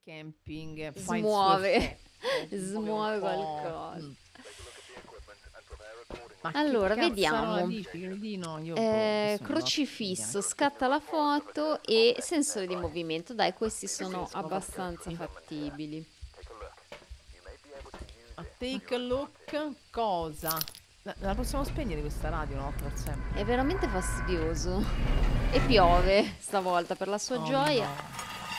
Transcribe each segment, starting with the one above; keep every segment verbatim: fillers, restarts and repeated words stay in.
camping fa il suo Smuove, effetto, si muove un smuove po'. qualcosa. Mm. Ma che Allora, cazzarola vediamo. dici, cretino? Io boh, Eh, adesso non vado a spiegare. crocifisso, scatta la foto e sensore di movimento. Dai, questi sono Sono abbastanza tutti. fattibili. A take a look, cosa? La, la possiamo spegnere questa radio una volta per sempre? È veramente fastidioso. E piove stavolta per la sua Oh gioia. no.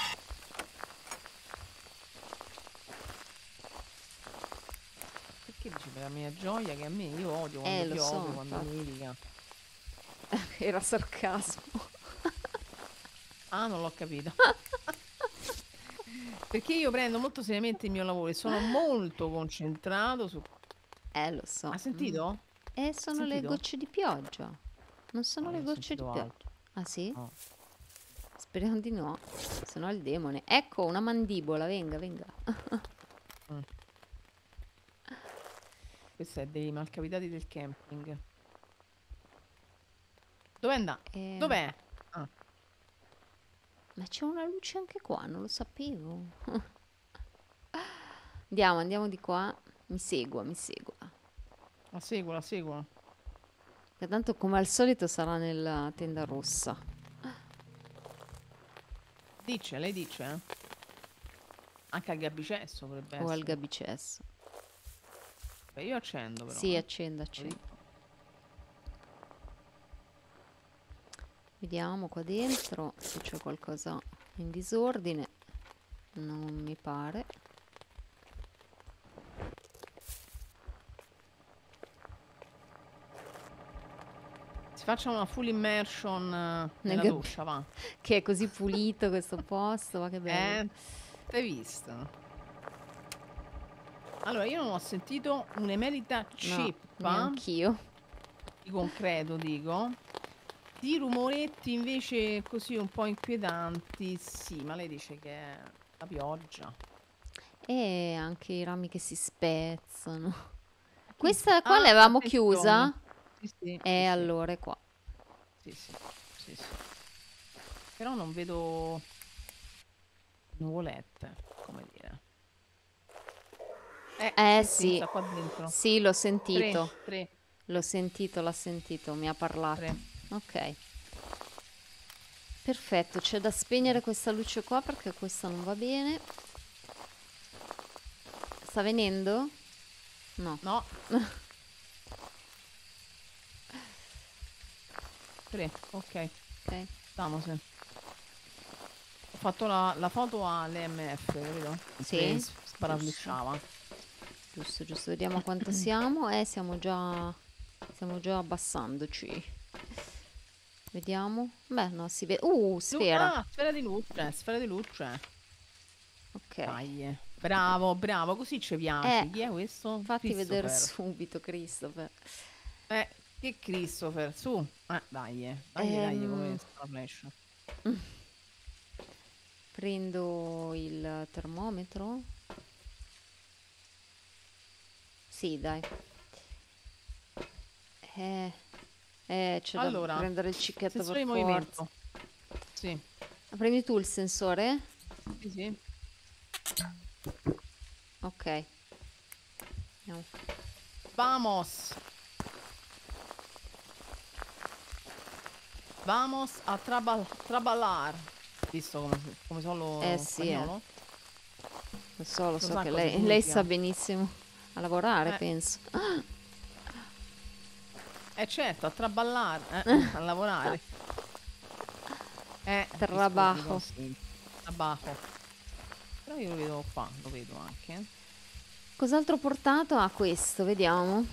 Perché dici per la mia gioia che a me io odio quando Eh, lo so, piove, quando infatti. nevica. Era sarcasmo. Ah, non l'ho capito. Perché io prendo molto seriamente il mio lavoro e sono molto concentrato su... Eh, lo so. Ha Mm. sentito? Eh, Ha sono le sentito? gocce di pioggia. Non sono No, le io ho gocce di sentito pioggia. altro. Ah, sì? No. Speriamo di no. Se no è il demone. Ecco, una mandibola. Venga, venga. Mm. Questo è dei malcapitati del camping. Dov'è andato? Eh, Dov'è? Ah, ma c'è una luce anche qua, non lo sapevo. Andiamo, andiamo di qua. Mi segua, mi segua. la seguo, la seguo. Che tanto come al solito sarà nella tenda rossa. Dice, lei dice, eh? Anche al gabicesso potrebbe O al essere. gabicesso. Beh, io accendo però, Sì, eh. accenda, Lo accenda. dico. Vediamo qua dentro se c'è qualcosa in disordine. Non mi pare. Si faccia una full immersion eh, Nel nella gab- doccia, va. Che è così pulito questo posto, ma che bello. Eh? T'hai visto? Allora, io non ho sentito un'emerita No, ceppa neanch'io. di concreto, dico. Di rumoretti invece così un po' inquietanti, sì, ma lei dice che è la pioggia. E anche i rami che si spezzano. Ma chi se- Questa qua Ah, l'avevamo attenzione. chiusa? Sì, sì, E sì, sì, allora è qua. sì, sì, sì, sì. Però non vedo nuvolette, come dire. Eh, Eh sì, sì, sì, sta qua dentro. sì, l'ho Tre, sentito. tre, L'ho sentito, l'ha sentito, mi ha parlato. tre. Ok. Perfetto, c'è da spegnere questa luce qua perché questa non va bene. Sta venendo? No. No, tre, ok. Ok. Damose. Ho fatto la, la foto all'E M F, capito? Mentre Sì, s- sparaflucciava. giusto, giusto. Vediamo quanto siamo. Eh, siamo già, stiamo già abbassandoci. Vediamo. Beh, no, si vede. Uh, Lu- sfera. ah, sfera di luce, sfera di luce. Ok. Dai, eh. Bravo, bravo, così ci Eh, piace. Chi è questo? fatti vedere Christopher. subito, Christopher. Eh, che Christopher, su. Eh, dai, eh. Dai, dai, come Ehm, sta la flash. prendo il termometro. Sì, dai. Eh, eh, c'è da Allora, prendere il cicchetto per sensore di forza. movimento. Sì, Prendi tu il sensore? sì, sì. Ok. Andiamo. Vamos. Vamos a trabal- traballar. Visto come, come sono Eh lo sì, eh. spagnolo? Lo so, lo Lo so sa che cosa lei, lei sa significa? benissimo a lavorare, Eh, penso. eh certo, a traballare, eh, a lavorare. Eh, mi scusi, Trabajo. consigli. Trabajo. Però io lo vedo qua, lo vedo anche. Cos'altro ho portato? Ah, questo, vediamo.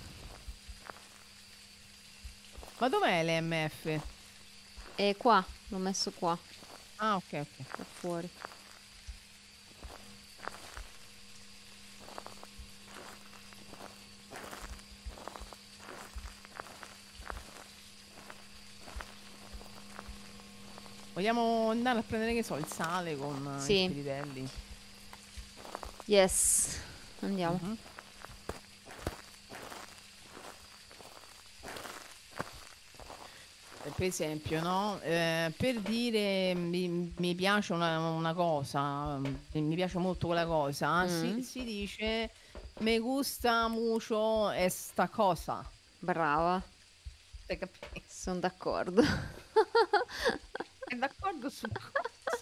Ma dov'è l'E M F? E qua, l'ho messo qua, Ah, ok, ok. qua fuori. Vogliamo andare a prendere, che so, il sale con eh, i Sì, spiritelli? yes. Andiamo. Mhm. eh, per esempio, no? Eh, per dire mi, mi piace una, una cosa, mm, mi piace molto quella cosa, si, Mm, si dice me gusta mucho esta cosa. brava, Hai capito? sono d'accordo. È d'accordo su cosa?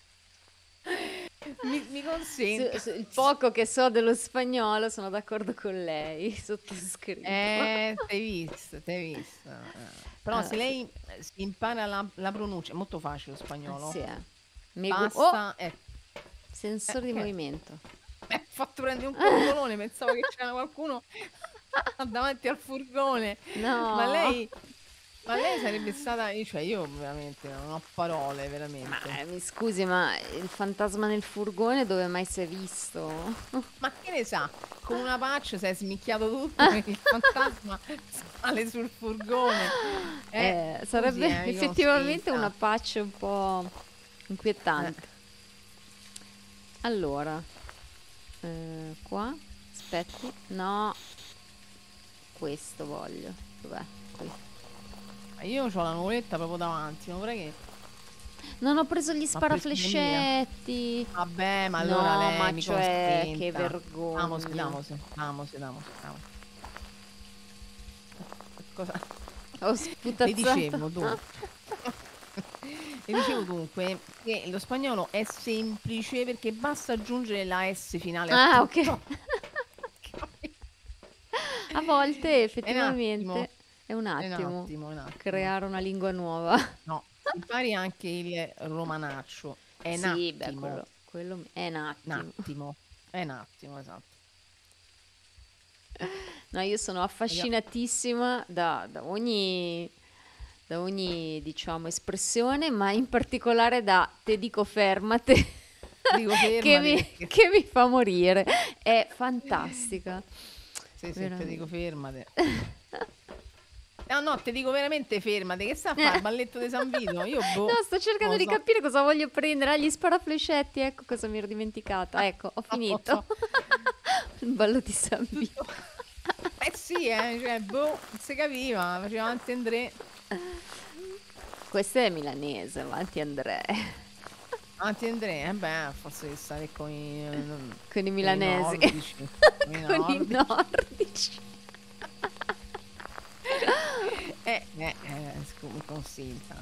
Mi, mi Su- consenta. su- il poco che so dello spagnolo sono d'accordo con lei, sottoscritto. Eh, t'hai visto, t'hai visto. Eh. Però Allora, se se- lei eh, si impara la, la pronuncia, è molto facile lo eh, spagnolo. sì, eh. Mi gu- oh, Basta, eh, eh, sensore di che? movimento. Mi ha fatto prendere un coccolone, pensavo che c'era qualcuno davanti al furgone. Ma No, lei, ma lei sarebbe stata, io- cioè io veramente non ho parole, ma veramente. eh, mi scusi, ma il fantasma nel furgone dove mai si è visto? Ma che ne sa, con una patch si è smicchiato tutto e il fantasma sale sul furgone. Eh, Eh, scusi, sarebbe eh, mi effettivamente una consenta. patch un po' Eh, inquietante. Allora, eh, qua, aspetti, no, questo voglio. Dov'è? Qui. io ho la nuvoletta proprio davanti, non vorrei che Non ho preso gli m'ha preso pure mia. sparaflescetti. Vabbè, ma allora No, lei ma mi cioè, che consenta. Damose, vergogna. damose, damose, damose, damose. Cosa? Ho Le sputazzato. dicevo dunque, le dicevo dunque che lo spagnolo è semplice perché basta aggiungere la S finale a Ah, ok. tutto. A volte È un attimo, effettivamente è un è un attimo attimo, è un attimo. creare una lingua nuova. No, si impari anche il romanaccio. È un Sì, beh, attimo, quello, quello è un un attimo. attimo, è un attimo, esatto. No, io sono affascinatissima da, da ogni, da ogni, diciamo, espressione, ma in particolare da te dico fermate, Dico che fermati mi, perché che mi fa morire. È fantastica. sì, sì, te dico Veramente. fermate. No, no, te dico veramente fermate. Che sta a Eh. fare? Il balletto di San Vito? Io boh, No, sto cercando non di lo so. capire cosa voglio prendere. Ah, gli sparaflescetti, ecco cosa mi ero dimenticata. Ecco, ho Non lo finito. so. Il ballo di San Vito. Tutto. Eh sì, eh, cioè, boh, non si capiva, faceva avanti Andrea. Questo è milanese, avanti Andrea. Avanti Andrea, eh beh, forse che stare con i, eh, Con i con i milanesi. nordici. Con i Con i nordici. nordici. Eh, eh, eh, scu- consenta.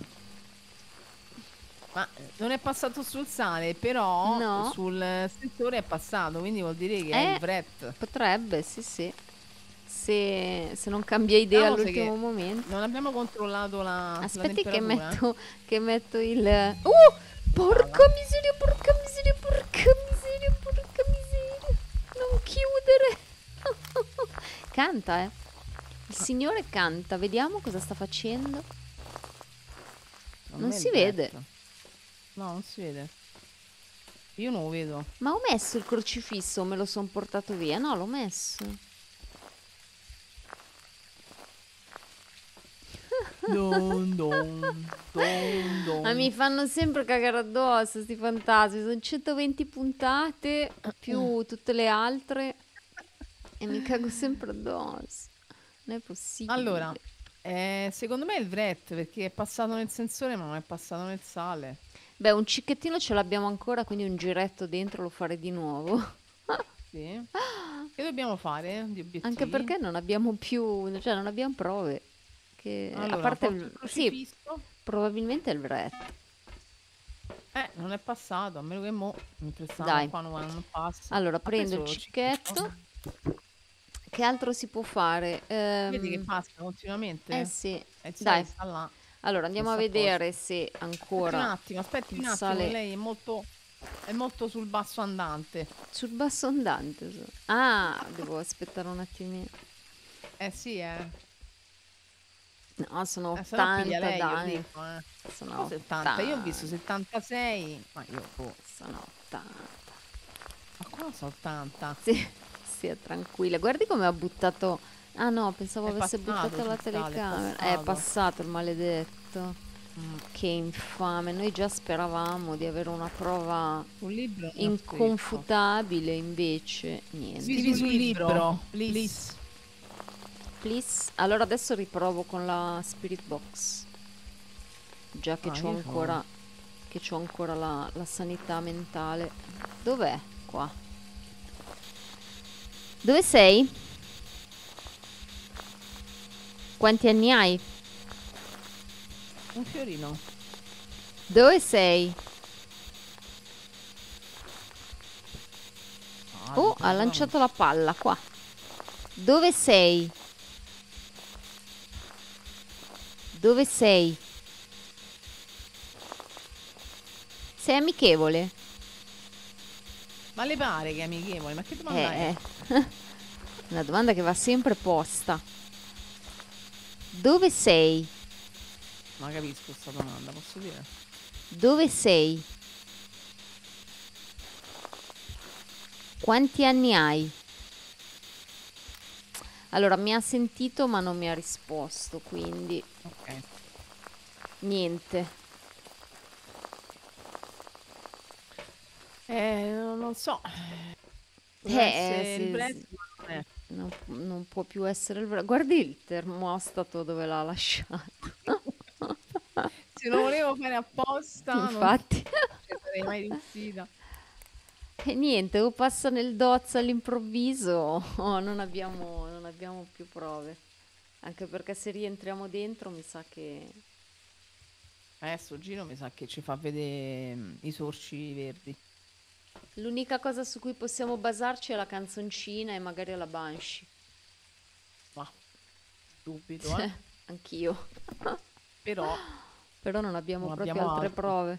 Ma eh, non è passato sul sale, però No. sul sensore è passato, quindi vuol dire che è il Eh, Vret. potrebbe, sì, sì. Se, se non cambia idea Vediamo se all'ultimo che momento. non abbiamo controllato la, la Aspetti che temperatura. eh. metto, che metto il... Uh! Porca Brava. miseria, porca miseria, porca miseria, porca miseria. Non chiudere. Canta, eh. Il signore canta. Vediamo cosa sta facendo. Secondo Non me è si il vede. Vret. No, non si vede. Io non lo vedo. Ma ho messo il crocifisso o me lo sono portato via? No, l'ho messo. Don, don, don, don. Ma mi fanno sempre cagare addosso sti fantasmi. Sono centoventi puntate più tutte le altre e mi cago sempre addosso. Non è possibile. Allora, eh, secondo me è il Vret perché è passato nel sensore ma non è passato nel sale. Beh, un cicchettino ce l'abbiamo ancora, quindi un giretto dentro lo farei di nuovo. Sì. Che dobbiamo fare di obiettivi? Anche perché non abbiamo più, cioè non abbiamo prove. Che, a Allora, parte porto il il, sì, crocifisso. probabilmente è il Vret. Eh, non è passato, a meno che mo, mentre Dai. stavamo qua non, non passa. Allora, Ha prendo il preso cicchetto. Che altro si può fare? Vedi che Ehm, passa continuamente? eh sì, E il dai. sale sta là. Allora andiamo a Sta a posto. vedere se Aspetti un ancora attimo, aspetti un il attimo, sale lei è molto, è molto sul basso andante. sul basso andante. so- Ah, devo aspettare un attimino. Eh sì, eh. No, sono Eh, se no piglia ottanta, lei, io dai. dico, eh. Sono No, settanta, io ho ottanta. visto settantasei, ma io, boh, Sono ottanta. ma qua sono ottanta. Sì, stia tranquilla. Guardi come ha buttato. Ah no, pensavo È avesse passato buttato la sul sale, è telecamera. È passato. passato il maledetto. Mm. Che infame. Noi già speravamo di avere una prova Sul libro non ho scritto. inconfutabile, invece niente. Scrivi sul libro, please. Please. Allora adesso riprovo con la Spirit Box. Già che Ah, c'ho io c'ho... ancora, che c'ho ancora la, la sanità mentale. Dov'è? Qua. Dove sei? Quanti anni hai? Un fiorino. Dove sei? Ah, Oh, devo ha solamente- lanciato la palla qua. Dove sei? Dove sei? Sei amichevole? Ma le pare che è amichevole? Ma che domanda è? Eh, eh. Una domanda che va sempre posta. Dove sei? Ma capisco questa domanda, posso dire? Dove sei? Quanti anni hai? Allora, mi ha sentito ma non mi ha risposto, quindi Ok. niente. Eh, non so. Deve Eh, essere il se- prezzo, se- ma non è. non, non può più essere il vero. Guardi il termostato dove l'ha lasciato. Se lo volevo fare apposta, non Infatti. ci sarei mai riuscita. E niente, o passa nel dozza all'improvviso o non abbiamo, non abbiamo più prove. Anche perché se rientriamo dentro mi sa che... Adesso Gino mi sa che ci fa vedere mm, i sorci verdi. L'unica cosa su cui possiamo basarci è la canzoncina e magari la Banshee. Ma dubito, eh. Anch'io. Però Però non abbiamo non proprio abbiamo altre altro. prove.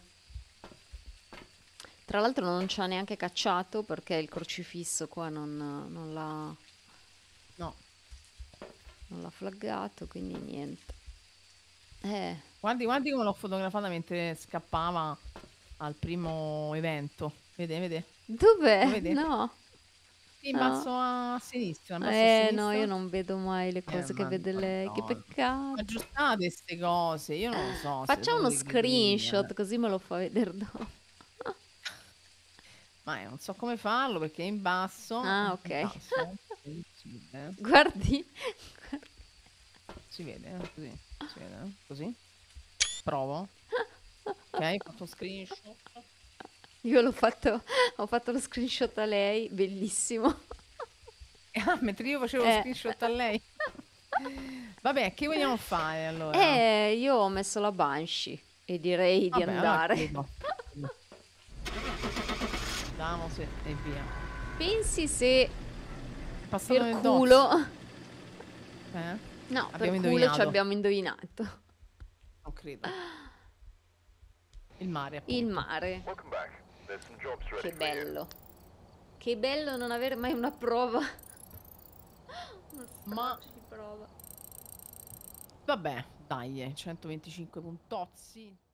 Tra l'altro non ci ha neanche cacciato perché il crocifisso qua non, non l'ha No. non l'ha flaggato, quindi niente. Eh, Guardi, guardi come l'ho fotografata mentre scappava al primo evento. Vede, vede? dov'è? Lo vede? No, Sì, in no. basso a sinistra, in basso a Eh, no, io sinistra. non vedo mai le Eh, cose che ma vede lei. Che Madonna. peccato. Aggiustate queste cose, io non lo so, siete Facciamo solo uno dei cretini, eh. screenshot così me lo fa vedere dopo. Ma io non so come farlo perché è in basso. Ah, In ok. basso. Sì, si vede, Guardi. si vede, eh, così. Si vede, eh, così. Provo. Ok, ho fatto screenshot. Io l'ho fatto, ho fatto lo screenshot a lei, bellissimo. Ah, mentre io facevo lo Eh. screenshot a lei. Vabbè, che vogliamo fare allora? Eh, io ho messo la Banshee e direi di Vabbè, allora andare. credo. Andiamo se- e via. Pensi se Passato per nel culo... dozio. Eh? No, per Abbiamo culo ci indovinato. abbiamo indovinato. Non credo. Il mare, Il appunto. mare. Che bello. Che bello non avere mai una prova. Uno Ma straccio di prova. vabbè, dai, eh, centoventicinque puntozzi.